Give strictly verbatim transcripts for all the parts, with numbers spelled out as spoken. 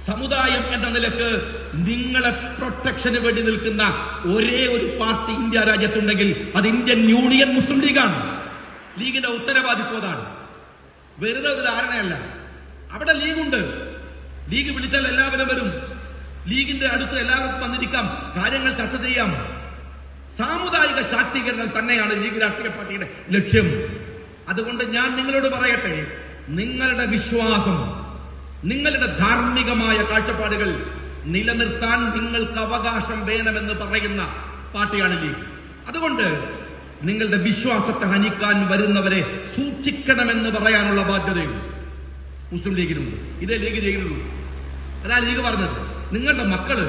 സമുദായം എന്ന നിലക്ക് നിങ്ങളെ പ്രൊട്ടക്ഷന് വേണ്ടി നിൽക്കുന്ന ഒരേ ഒരു പാർട്ടി ഇന്ത്യ രാജ്യത്തുണ്ടെങ്കിൽ അത് ഇന്ത്യൻ യൂണിയൻ മുസ്ലിം ലീഗാണ്. ലീഗിന്റെ ഉത്തരവാദിത്വം അതാണ്. വെറുതെ ഒരു ധാരണയല്ല. അവിടെ ലീഗുണ്ട്. ലീഗ് വിളിച്ചാൽ എല്ലാവരും വരും. ലീഗിന്റെ അടുത്ത് എല്ലാവർക്കും വന്നിരിക്കാം, കാര്യങ്ങൾ ചർച്ച ചെയ്യാം. സാമുദായിക ശാക്തീകരണം തന്നെയാണ് ലീഗ് രാഷ്ട്രീയ പാർട്ടിയുടെ ലക്ഷ്യം. അതുകൊണ്ട് ഞാൻ നിങ്ങളോട് പറയട്ടെ, നിങ്ങളുടെ വിശ്വാസം, നിങ്ങളുടെ ധാർമ്മികമായ കാഴ്ചപ്പാടുകൾ നിലനിർത്താൻ നിങ്ങൾക്ക് അവകാശം വേണമെന്ന് പറയുന്ന പാർട്ടിയാണ് ലീഗ്. അതുകൊണ്ട് നിങ്ങളുടെ വിശ്വാസത്തെ ഹനിക്കാൻ വരുന്നവരെ സൂക്ഷിക്കണമെന്ന് പറയാനുള്ള ബാധ്യതയും മുസ്ലിം ലീഗിനുണ്ട്. ഇതേ ലീഗ് ചെയ്യുന്നുള്ളൂ. അതാ ലീഗ് പറഞ്ഞത്, നിങ്ങളുടെ മക്കള്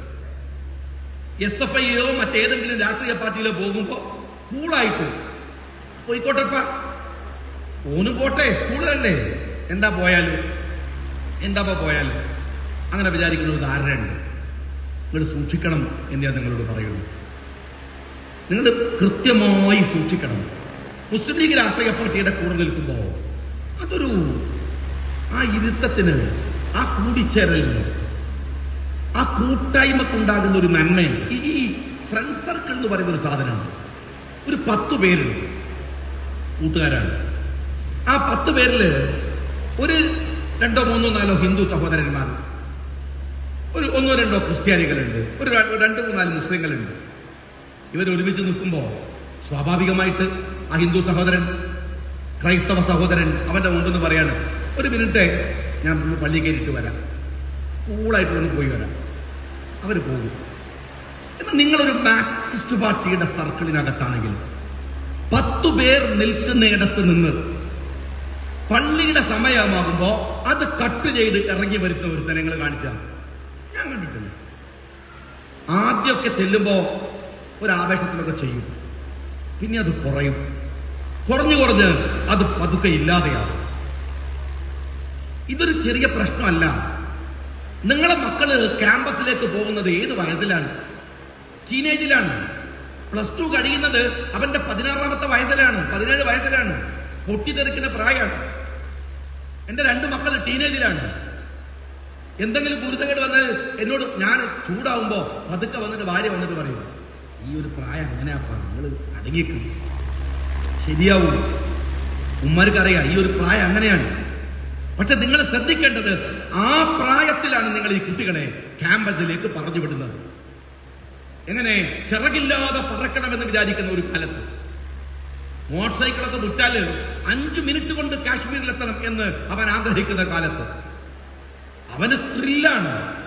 എസ് എഫ് ഐയോ മറ്റേതെങ്കിലും രാഷ്ട്രീയ പാർട്ടിയിലോ പോകുമ്പോ കൂളായിട്ട് പോയിക്കോട്ടെപ്പ, ഓന് പോട്ടെ, സ്കൂളിലല്ലേ, എന്താ പോയാലും എന്താപ്പ പോയാലും അങ്ങനെ വിചാരിക്കുന്ന ഒരു ധാരണയുണ്ട്. നിങ്ങൾ സൂക്ഷിക്കണം എന്ന് ഞാൻ നിങ്ങളോട് പറയുന്നു. നിങ്ങൾ കൃത്യമായി സൂക്ഷിക്കണം. മുസ്ലിം ലീഗ് രാഷ്ട്രീയ പാർട്ടിയുടെ കൂടെ നിൽക്കുമ്പോൾ അതൊരു ആ ഇരുത്തത്തിന്, ആ കൂടിച്ചേരലിന്, ആ കൂട്ടായ്മക്കുണ്ടാകുന്ന ഒരു നന്മയാണ്. ഈ ഫ്രണ്ട് സർക്കിൾ എന്ന് പറയുന്ന ഒരു സാധനമാണ്. ഒരു പത്ത് പേര് കൂട്ടുകാരാണ്. ആ പത്ത് പേരില് ഒരു രണ്ടോ മൂന്നോ നാലോ ഹിന്ദു സഹോദരന്മാർ, ഒരു ഒന്നോ രണ്ടോ ക്രിസ്ത്യാനികളുണ്ട്, ഒരു രണ്ടു മൂന്നാല് മുസ്ലിങ്ങളുണ്ട്. ഇവർ ഒരുമിച്ച് നിൽക്കുമ്പോൾ സ്വാഭാവികമായിട്ട് ആ ഹിന്ദു സഹോദരൻ ക്രൈസ്തവ സഹോദരൻ അവന്റെ മുമ്പെന്ന് പറയാണ്, ഒരു മിനിറ്റ് ഞാൻ പള്ളി കയറിയിട്ട് വരാം, കൂളായിട്ട് ഒന്ന് പോയി വരാം. അവർ പോകും. എന്നാൽ നിങ്ങളൊരു മാർക്സിസ്റ്റ് പാർട്ടിയുടെ സർക്കിളിനകത്താണെങ്കിൽ പത്തു പേർ നിൽക്കുന്നിടത്ത് നിന്ന് പള്ളിയുടെ സമയമാകുമ്പോ അത് കട്ട് ചെയ്ത് ഇറങ്ങി വരുന്ന ഒരുത്തനെ നിങ്ങൾ കാണിച്ചാൽ ഞാൻ കണ്ടിട്ടില്ല. ആദ്യമൊക്കെ ചെല്ലുമ്പോ ഒരാവേശത്തിലൊക്കെ ചെയ്യും, പിന്നെ അത് കുറയും, കുറഞ്ഞു കുറഞ്ഞ് അത് പതുക്കെ ഇല്ലാതെയാകും. ഇതൊരു ചെറിയ പ്രശ്നമല്ല. നിങ്ങളെ മക്കള് ക്യാമ്പസിലേക്ക് പോകുന്നത് ഏത് വയസ്സിലാണ്? ടീനേജിലാണ്. പ്ലസ് ടു കഴിയുന്നത് അവന്റെ പതിനാറാമത്തെ വയസ്സിലാണ്, പതിനേഴ് വയസ്സിലാണ്. പൊട്ടിത്തെറിക്കുന്ന പ്രായമാണ്. എന്റെ രണ്ട് മക്കൾ ടീനേജിലാണ്. എന്തെങ്കിലും കുരുത്തക്കേട് വന്നാൽ എന്നോട്, ഞാൻ ചൂടാവുമ്പോ പതുക്കെ വന്നിട്ട് ഭാര്യ വന്നിട്ട് പറയും, ഈ ഒരു പ്രായം അങ്ങനെയാപ്പാ, നിങ്ങൾ അടങ്ങിക്കും, ശരിയാവൂ. ഉമ്മാർക്കറിയാം ഈ ഒരു പ്രായം അങ്ങനെയാണ്. പക്ഷെ നിങ്ങൾ ശ്രദ്ധിക്കേണ്ടത്, ആ പ്രായത്തിലാണ് നിങ്ങൾ ഈ കുട്ടികളെ ക്യാമ്പസിലേക്ക് പറഞ്ഞു വിടുന്നത്. എങ്ങനെ ചിറകില്ലാതെ പറക്കണമെന്ന് വിചാരിക്കുന്ന ഒരു കാലത്ത്, മോട്ടോർ സൈക്കിളൊക്കെ വിട്ടാല് അഞ്ചു മിനിറ്റ് കൊണ്ട് കാശ്മീരിലെത്തണം എന്ന് അവൻ ആഗ്രഹിക്കുന്ന കാലത്ത് അവന് ത്രില്ലാണ്.